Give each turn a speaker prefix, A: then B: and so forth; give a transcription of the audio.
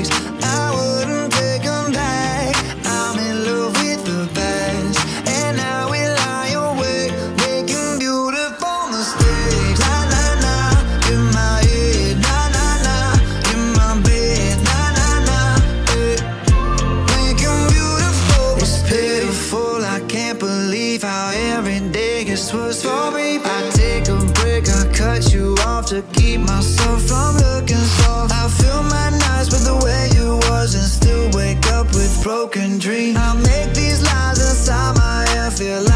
A: I wouldn't take them back. I'm in love with the past, and now we lie awake, making beautiful mistakes. Na na na, in my head. Na na na, in my bed. Na na na, hey. Making beautiful. It's pitiful. I can't believe how every day gets worse for me. I take a break, I cut you off to keep myself from looking soft. I fill my nights with the way you was and still wake up with broken dreams. I make these lies inside my head feel